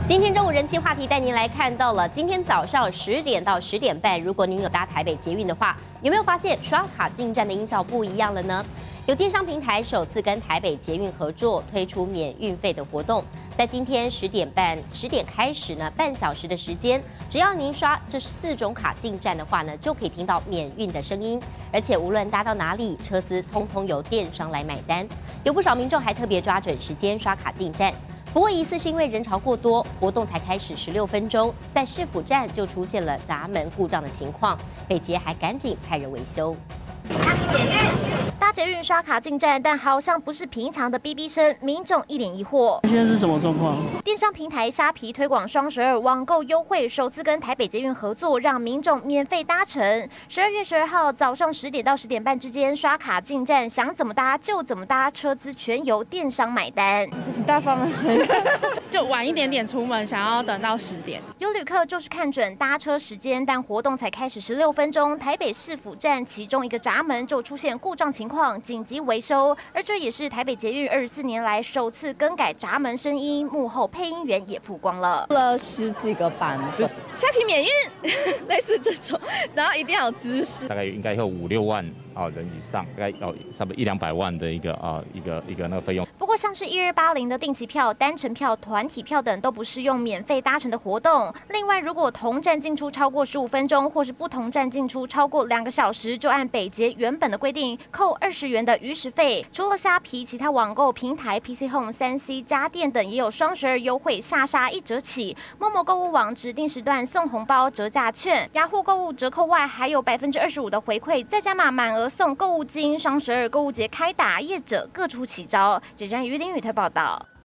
今天中午人气话题带您来看到了，今天早上10点到10点半，如果您有搭台北捷运的话，有没有发现刷卡进站的音效不一样了呢？有电商平台首次跟台北捷运合作，推出免运费的活动。在今天10点开始呢，半小时的时间，只要您刷这4种卡进站的话呢，就可以听到免运的声音，而且无论搭到哪里，车资通通由电商来买单。有不少民众还特别抓准时间刷卡进站。不过，疑似是因为人潮过多，活动才开始16分钟，在市府站就出现了闸门故障的情况，北捷还赶紧派人维修。 搭捷运刷卡进站，但好像不是平常的哔哔声，民众一脸疑惑。 现在是什么状况？ 电商平台虾皮推广双12网购优惠，首次跟台北捷运合作，让民众免费搭乘。12月12号早上10点到10点半之间刷卡进站，想怎么搭就怎么搭，车资全由电商买单。 大方了，就晚一点点出门，想要等到10点。 有旅客就是看准搭车时间，但活动才开始16分钟，台北市府站其中一个闸门就出现故障情况，紧急维修。而这也是台北捷运24年来首次更改闸门声音，幕后配音员也曝光了 10几个版本， 虾皮免运，类似这种，然后一定要有姿势。 大概应该有5、6万人以上，大概要差不多100、200万的一个那个费用。 不过像是1280的定期票、单程票、团体票等都不适用免费搭乘的活动。另外，如果同站进出超过15分钟，或是不同站进出超过2个小时，就按北捷原本的规定扣20元的逾时费。除了虾皮，其他网购平台 PC Home、3C 家电等也有双12优惠，下杀1折起。某购物网指定时段送红包、折价券，雅虎购物折扣外还有25%的回馈，再加码满额送购物金。双12购物节开打，业者各出奇招。记者于林宇特报道。